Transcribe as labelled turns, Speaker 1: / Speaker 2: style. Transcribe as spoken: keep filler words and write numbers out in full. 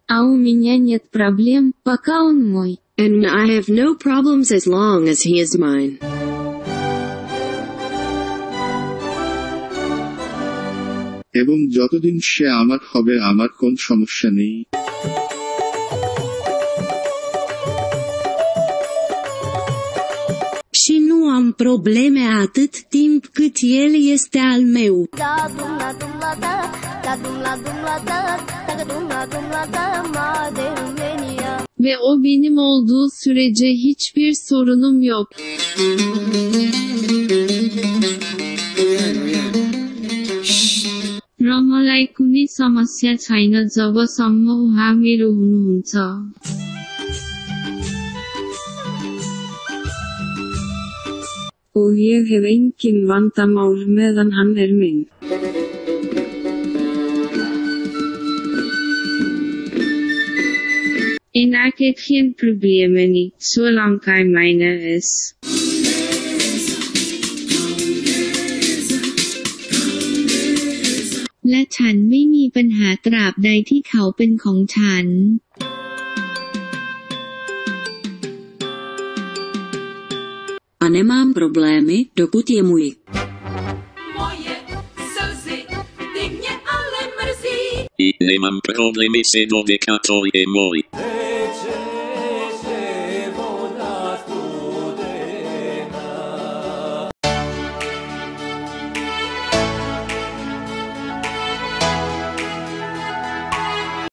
Speaker 1: А у меня нет проблем, пока он мой.
Speaker 2: And I have no problems as long as he is mine.
Speaker 3: এবং যতদিন সে আমার হবে আমার কোন সমস্যা নেই।
Speaker 2: Și nu am probleme atât timp cât el este al meu.
Speaker 1: Ve o benim olduğu sürece hiçbir sorunum yok. र मलाई कुनै समस्या छैन जबसम्म उहाँ मेरो हुनुहुन्छ।
Speaker 4: Og ég hef engin vandamál meðan hann er minn.
Speaker 1: En ek het geen probleme nie, solank hy myne is.
Speaker 5: และฉันไม่มีปัญหาตราบใดที่เขาเป็นของฉัน
Speaker 2: A nemám problémy, dokud je můj.
Speaker 6: Moje slzy, ty mě ale mrzí.
Speaker 7: I nemám problémy se dověka, to je můj.